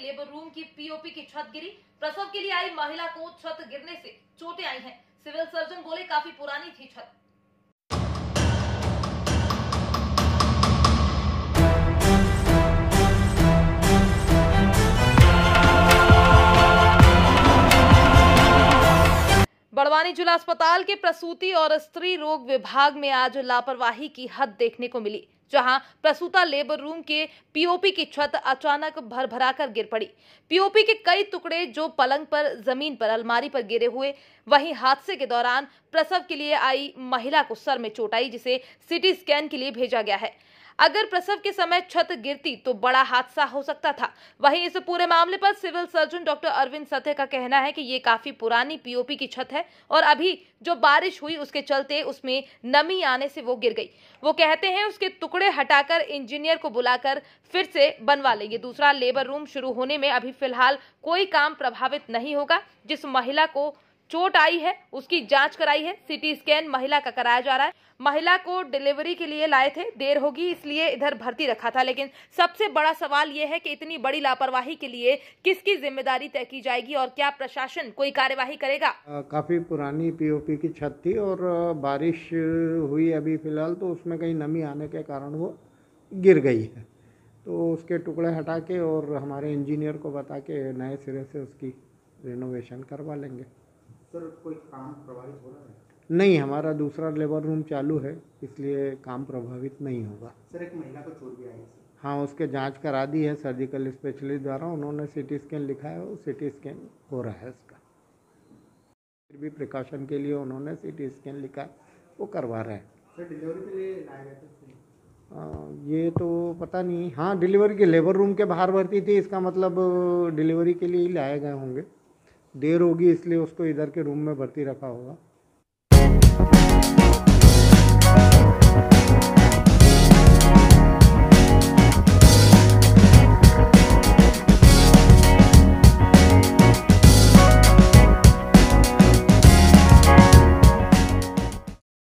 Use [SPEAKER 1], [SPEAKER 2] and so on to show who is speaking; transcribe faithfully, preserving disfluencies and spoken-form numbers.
[SPEAKER 1] Labour room की POP की छत गिरी। प्रसव के लिए आई महिला को छत गिरने से चोटें आई हैं। सिविल सर्जन बोले काफी पुरानी थी छत। बड़वानी जिला अस्पताल के प्रसूति और स्त्री रोग विभाग में आज लापरवाही की हद देखने को मिली, जहां प्रसूता लेबर रूम के पीओपी की छत अचानक भरभराकर गिर पड़ी। पीओपी के कई टुकड़े जो पलंग पर, जमीन पर, अलमारी पर गिरे हुए। वहीं हादसे के दौरान प्रसव के लिए आई महिला को सर में चोट आई, जिसे सीटी स्कैन के लिए भेजा गया है। अगर प्रसव के समय छत गिरती तो बड़ा हादसा हो सकता था। वहीं इस पूरे मामले पर सिविल सर्जन डॉक्टर अरविंद सत्य का कहना है कि ये काफी पुरानी पीओपी की छत है और अभी जो बारिश हुई उसके चलते उसमें नमी आने से वो गिर गई। वो कहते हैं उसके टुकड़े हटाकर इंजीनियर को बुलाकर फिर से बनवा लेंगे। दूसरा, लेबर रूम शुरू होने में अभी फिलहाल कोई काम प्रभावित नहीं होगा। जिस महिला को चोट आई है उसकी जांच कराई है। सीटी स्कैन महिला का कराया जा रहा है। महिला को डिलीवरी के लिए लाए थे, देर होगी इसलिए इधर भर्ती रखा था। लेकिन सबसे बड़ा सवाल यह है कि इतनी बड़ी लापरवाही के लिए किसकी जिम्मेदारी तय की जाएगी और क्या प्रशासन कोई कार्यवाही करेगा?
[SPEAKER 2] आ, काफी पुरानी पीओपी की छत थी और बारिश हुई अभी फिलहाल, तो उसमें कहीं नमी आने के कारण वो गिर गई है। तो उसके टुकड़े हटा के और हमारे इंजीनियर को बता के नए सिरे से उसकी रिनोवेशन करवा लेंगे।
[SPEAKER 3] सर, कोई काम प्रभावित हो रहा है?
[SPEAKER 2] नहीं, हमारा दूसरा लेबर रूम चालू है, इसलिए काम प्रभावित नहीं होगा।
[SPEAKER 3] सर, एक महिला को चोट भी आई है।
[SPEAKER 2] हाँ, उसके जांच करा दी है सर्जिकल स्पेशलिस्ट द्वारा। उन्होंने सीटी स्कैन लिखा है, वो सीटी स्कैन हो रहा है उसका। फिर भी प्रिकॉशन के लिए उन्होंने सीटी स्कैन लिखा है, वो करवा रहे हैं।
[SPEAKER 3] सर, डिलीवरी के लिए लाए गए थे?
[SPEAKER 2] ये तो पता नहीं। हाँ, डिलीवरी के लेबर रूम के बाहर भर्ती थी, इसका मतलब डिलीवरी के लिए ही लाए गए होंगे। देर होगी इसलिए उसको इधर के रूम में भर्ती रखा होगा।